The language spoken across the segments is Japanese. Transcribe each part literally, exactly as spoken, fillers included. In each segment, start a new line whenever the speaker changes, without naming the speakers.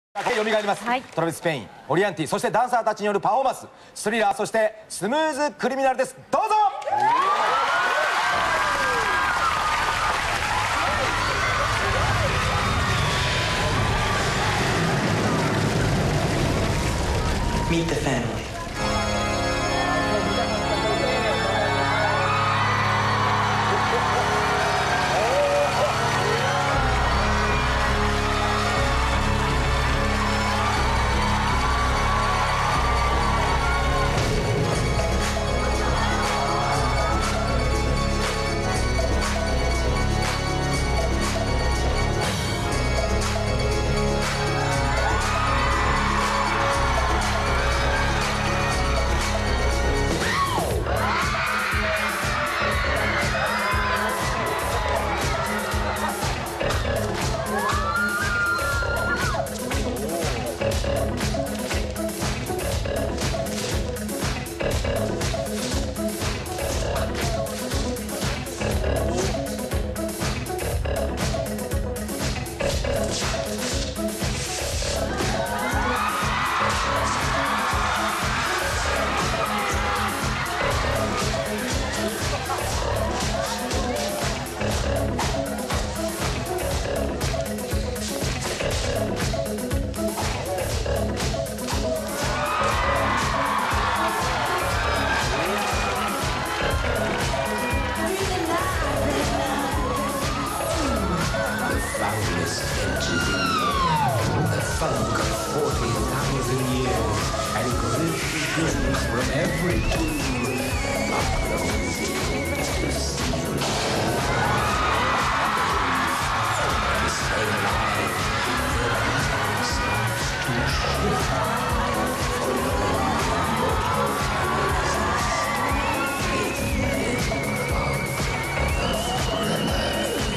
よみがえります、はい、トラビス・ペイン、オリアンティ、そしてダンサーたちによるパフォーマンス、スリラー、そしてスムーズ・クリミナルです。どうぞ。
Meet the family. Funk of forty thousand years and great business from every tomb are closed to seal. To stay alive, the battle starts to shift. Following mortal cannons, in the of the foreigner.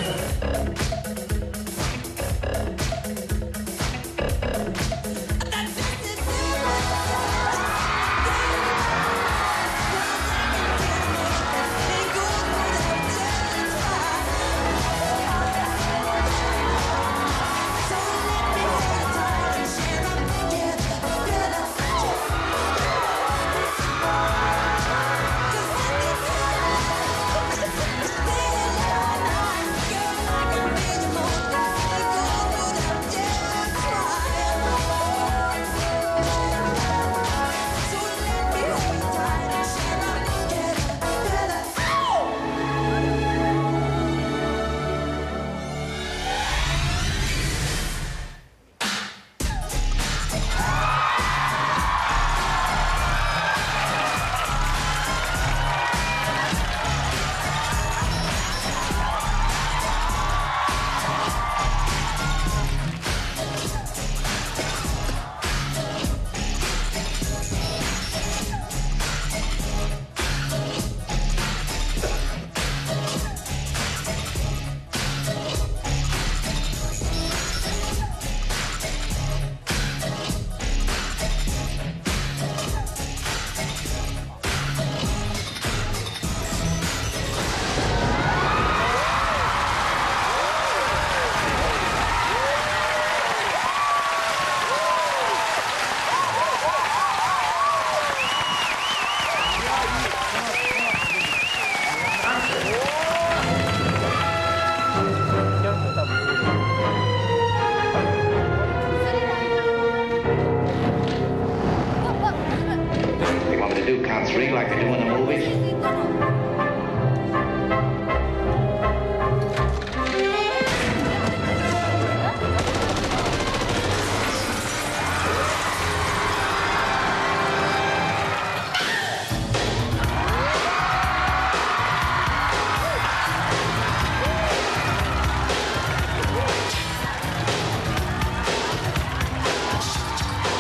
Do count three like they do in the movies?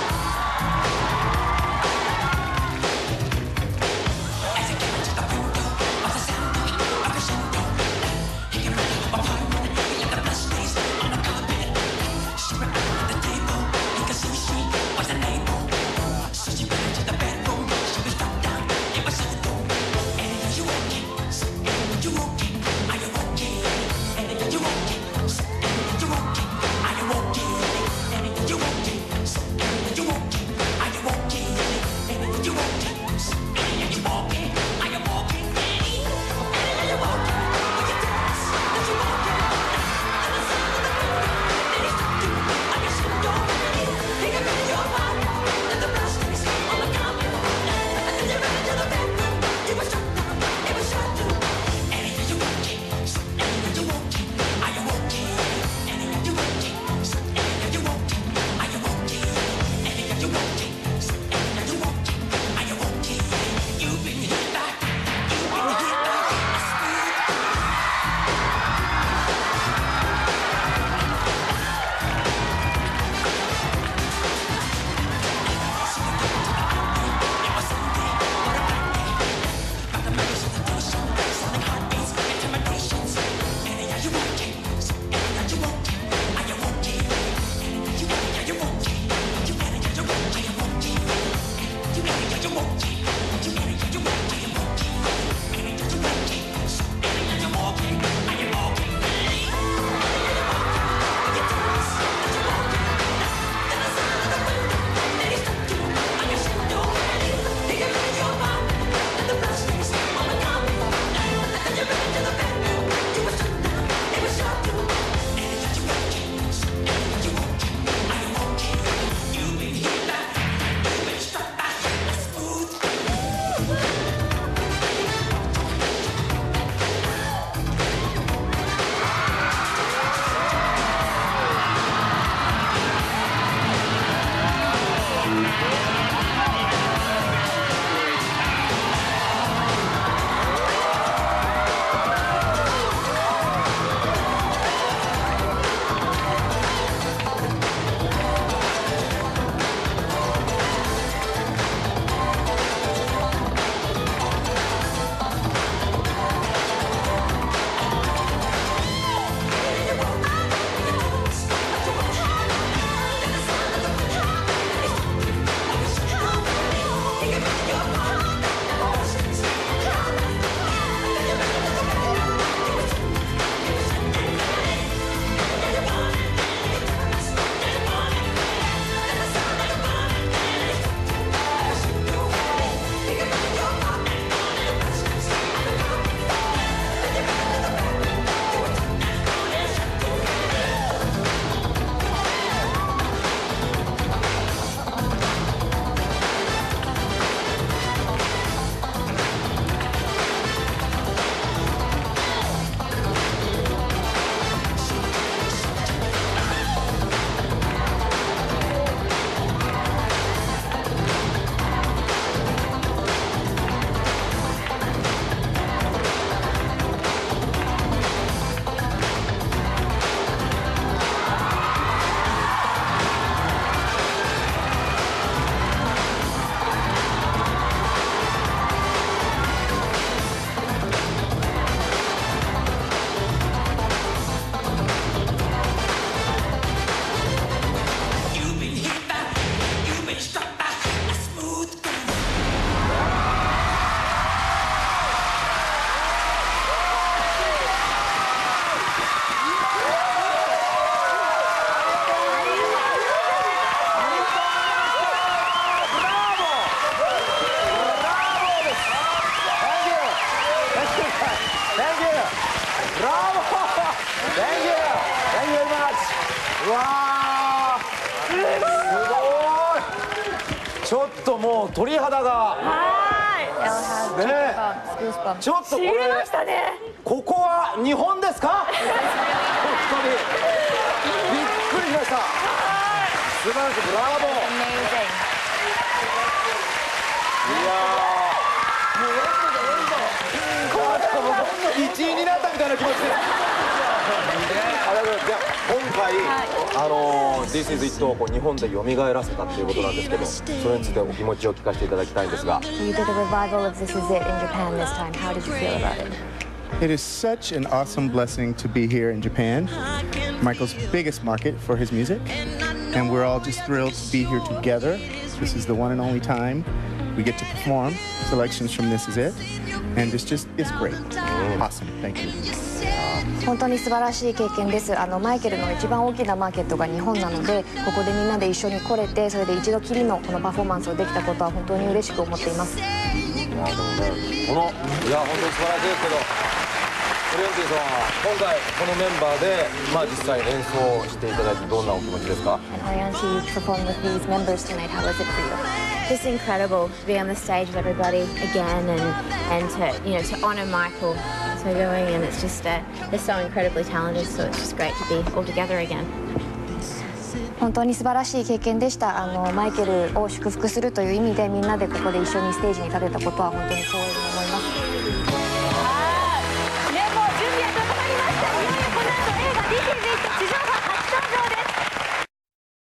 As I get into the portal
ちょっともう鳥肌が
はい。
ねえ、ちょっとこれ
ましたね。
ここは日本ですか？本当にびっくりしました。素晴らしい、ブラボー。いやー、いちいになったみたいな気持ちで。ありがとうございます。じゃあ今回、あのー、This is It をこう日本で蘇らせたっていうことなんですけど、それについてお気持ちを聞かせていただきたいんですが。
You did a revival of This Is It in Japan this time. How did you feel about it?
It is such an awesome blessing to be here in Japan, Michael's biggest market for his music, and we're all just thrilled to be here together. This is the one and only time we get to perform selections from This Is It, and it's just, it's great. Awesome. Thank you.
本当に素晴らしい経験です。あのマイケルの一番大きなマーケットが日本なので、ここでみんなで一緒に来れて、それで一度きりのこのパフォーマンスをできたことは本当に嬉しく思っています。
このいや本当に素晴らしいですけど、オリエンティさんは今回このメンバーでまあ実際演奏していただいてどんなお気持ちですか？
Orianti, you performed with these members tonight. How was it for you?
Just incredible to be on the stage with everybody again, and and to you know to honor Michael so going, and it's just uh, they're so incredibly talented, so it's just great to be all together again.
本当に素晴らしい経験でした。あのマイケルを祝福するという意味でみんなでここで一緒にステージに立てたことは本当に光栄に思います。